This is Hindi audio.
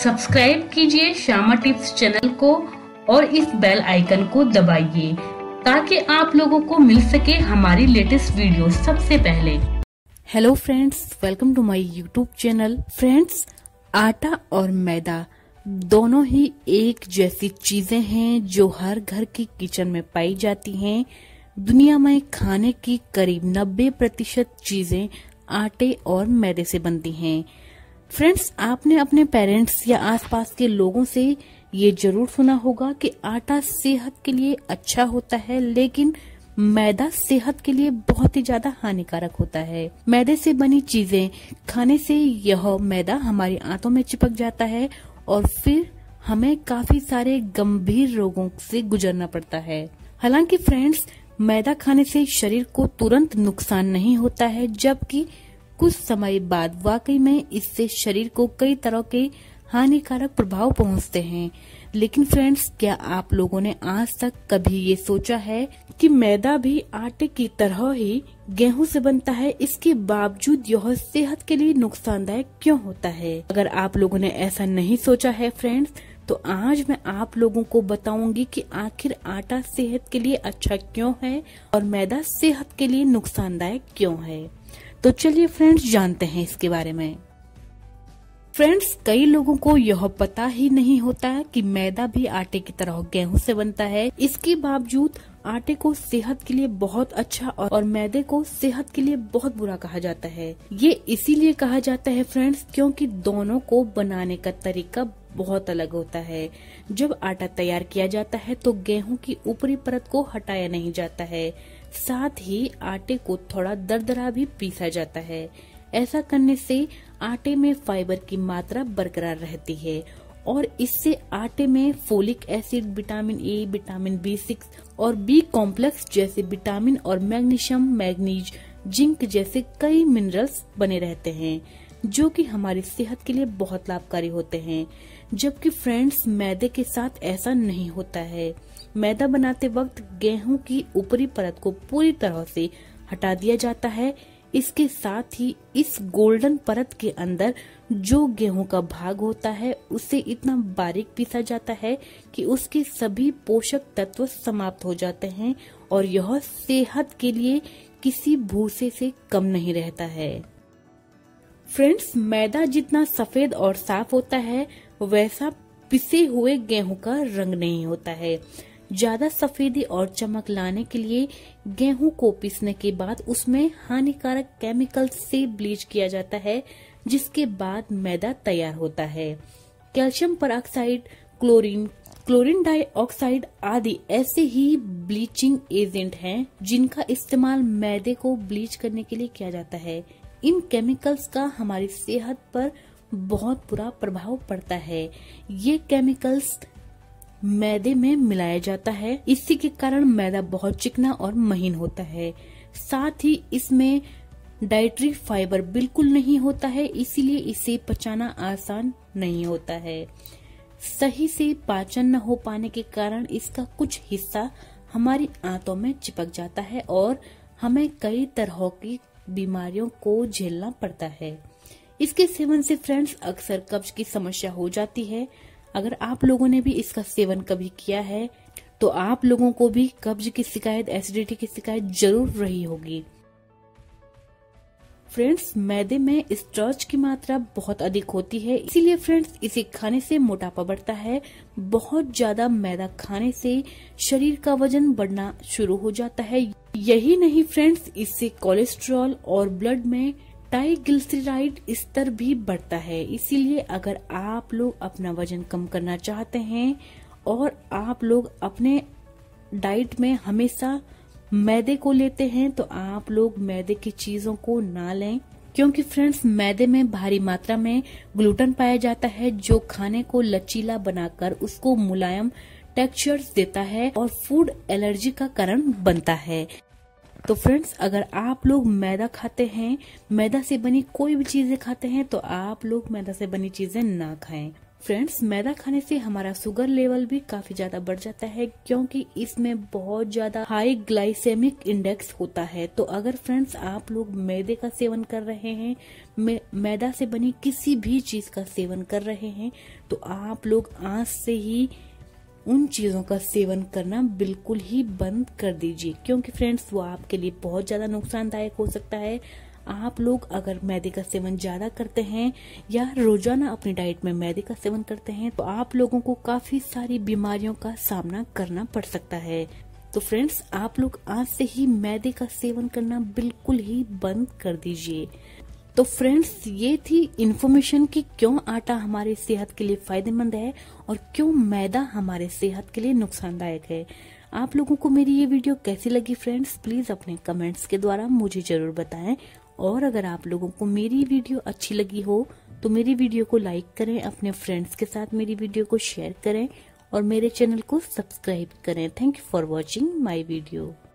सब्सक्राइब कीजिए श्यामा टिप्स चैनल को और इस बेल आइकन को दबाइए ताकि आप लोगों को मिल सके हमारी लेटेस्ट वीडियो सबसे पहले। Hello friends, welcome to my YouTube channel. Friends, आटा और मैदा दोनों ही एक जैसी चीजें हैं जो हर घर की किचन में पाई जाती हैं। दुनिया में खाने की करीब 90% चीजें आटे और मैदे से बनती हैं। फ्रेंड्स, आपने अपने पेरेंट्स या आसपास के लोगों से ये जरूर सुना होगा कि आटा सेहत के लिए अच्छा होता है, लेकिन मैदा सेहत के लिए बहुत ही ज्यादा हानिकारक होता है। मैदे से बनी चीजें खाने से यह मैदा हमारी आंतों में चिपक जाता है और फिर हमें काफी सारे गंभीर रोगों से गुजरना पड़ता है। हालांकि फ्रेंड्स, मैदा खाने से शरीर को तुरंत नुकसान नहीं होता है, जबकि कुछ समय बाद वाकई में इससे शरीर को कई तरह के हानिकारक प्रभाव पहुंचते हैं। लेकिन फ्रेंड्स, क्या आप लोगों ने आज तक कभी ये सोचा है कि मैदा भी आटे की तरह ही गेहूं से बनता है, इसके बावजूद यह सेहत के लिए नुकसानदायक क्यों होता है? अगर आप लोगों ने ऐसा नहीं सोचा है फ्रेंड्स, तो आज मैं आप लोगों को बताऊंगी कि आखिर आटा सेहत के लिए अच्छा क्यों है और मैदा सेहत के लिए नुकसानदायक क्यों है। तो चलिए फ्रेंड्स, जानते हैं इसके बारे में। फ्रेंड्स, कई लोगों को यह पता ही नहीं होता है कि मैदा भी आटे की तरह गेहूं से बनता है। इसके बावजूद आटे को सेहत के लिए बहुत अच्छा और मैदे को सेहत के लिए बहुत बुरा कहा जाता है। ये इसीलिए कहा जाता है फ्रेंड्स, क्योंकि दोनों को बनाने का तरीका बहुत अलग होता है। जब आटा तैयार किया जाता है तो गेहूं की ऊपरी परत को हटाया नहीं जाता है, साथ ही आटे को थोड़ा दरदरा भी पीसा जाता है। ऐसा करने से आटे में फाइबर की मात्रा बरकरार रहती है और इससे आटे में folic acid, vitamin A, vitamin B6 और B कॉम्प्लेक्स जैसे विटामिन और मैग्नीशियम, मैग्नीज, जिंक जैसे कई मिनरल्स बने रहते हैं, जो कि हमारी सेहत के लिए बहुत लाभकारी होते हैं। जबकि फ्रेंड्स, मैदे के साथ ऐसा नहीं होता है। मैदा बनाते वक्त गेहूं की ऊपरी परत को पूरी तरह से हटा दिया जाता है। इसके साथ ही इस गोल्डन परत के अंदर जो गेहूं का भाग होता है उसे इतना बारीक पीसा जाता है कि उसके सभी पोषक तत्व समाप्त हो जाते हैं और यह सेहत के लिए किसी भूसे से कम नहीं रहता है। फ्रेंड्स, मैदा जितना सफेद और साफ होता है वैसा पिसे हुए गेहूं का रंग नहीं होता है। ज्यादा सफेदी और चमक लाने के लिए गेहूं को पीसने के बाद उसमें हानिकारक केमिकल से ब्लीच किया जाता है, जिसके बाद मैदा तैयार होता है। कैल्शियम परऑक्साइड, क्लोरीन डाइऑक्साइड आदि ऐसे ही ब्लीचिंग एजेंट हैं जिनका इस्तेमाल मैदे को ब्लीच करने के लिए किया जाता है। इन केमिकल्स का हमारी सेहत पर बहुत बुरा प्रभाव पड़ता है। ये केमिकल्स मैदे में मिलाया जाता है, इसी के कारण मैदा बहुत चिकना और महीन होता है। साथ ही इसमें डाइटरी फाइबर बिल्कुल नहीं होता है, इसीलिए इसे पचाना आसान नहीं होता है। सही से पाचन न हो पाने के कारण इसका कुछ हिस्सा हमारी आंतों में चिपक जाता है और हमें कई तरह की बीमारियों को झेलना पड़ता है। इसके सेवन से फ्रेंड्स अक्सर कब्ज की समस्या हो जाती है। अगर आप लोगों ने भी इसका सेवन कभी किया है तो आप लोगों को भी कब्ज की शिकायत, एसिडिटी की शिकायत जरूर रही होगी। फ्रेंड्स, मैदे में स्टार्च की मात्रा बहुत अधिक होती है, इसीलिए फ्रेंड्स इसे खाने से मोटापा बढ़ता है। बहुत ज्यादा मैदा खाने से शरीर का वजन बढ़ना शुरू हो जाता है। यही नहीं फ्रेंड्स, इससे कोलेस्ट्रॉल और ब्लड में ट्राइग्लिसराइड स्तर भी बढ़ता है। इसीलिए अगर आप लोग अपना वजन कम करना चाहते हैं और आप लोग अपने डाइट में हमेशा मैदे को लेते हैं तो आप लोग मैदे की चीजों को ना लें, क्योंकि फ्रेंड्स मैदे में भारी मात्रा में ग्लूटेन पाया जाता है जो खाने को लचीला बनाकर उसको मुलायम टेक्सचर्स देता है और फूड एलर्जी का कारण बनता है। तो फ्रेंड्स, अगर आप लोग मैदा खाते हैं, मैदा से बनी कोई भी चीजें खाते हैं, तो आप लोग मैदा से बनी चीजें ना खाएं। फ्रेंड्स, मैदा खाने से हमारा शुगर लेवल भी काफी ज्यादा बढ़ जाता है, क्योंकि इसमें बहुत ज्यादा हाई ग्लाइसेमिक इंडेक्स होता है। तो अगर फ्रेंड्स आप लोग मैदे का सेवन कर रहे हैं, मैदा से बनी किसी भी चीज का सेवन कर रहे हैं, तो आप लोग आज से ही उन चीजों का सेवन करना बिल्कुल ही बंद कर दीजिए, क्योंकि फ्रेंड्स वो आपके लिए बहुत ज्यादा नुकसानदायक हो सकता है। आप लोग अगर मैदे का सेवन ज्यादा करते हैं या रोजाना अपनी डाइट में मैदे का सेवन करते हैं, तो आप लोगों को काफी सारी बीमारियों का सामना करना पड़ सकता है। तो फ्रेंड्स, आप लोग आज से ही मैदे का सेवन करना बिल्कुल ही बंद कर दीजिए। तो फ्रेंड्स, ये थी इन्फॉर्मेशन कि क्यों आटा हमारी सेहत के लिए फायदेमंद है और क्यों मैदा हमारे सेहत के लिए नुकसानदायक है। आप लोगों को मेरी ये वीडियो कैसी लगी फ्रेंड्स, प्लीज अपने कमेंट्स के द्वारा मुझे जरूर बताएं। और अगर आप लोगों को मेरी वीडियो अच्छी लगी हो तो मेरी वीडियो को लाइक करें, अपने फ्रेंड्स के साथ मेरी वीडियो को शेयर करें और मेरे चैनल को सब्सक्राइब करें। Thank you for watching my video.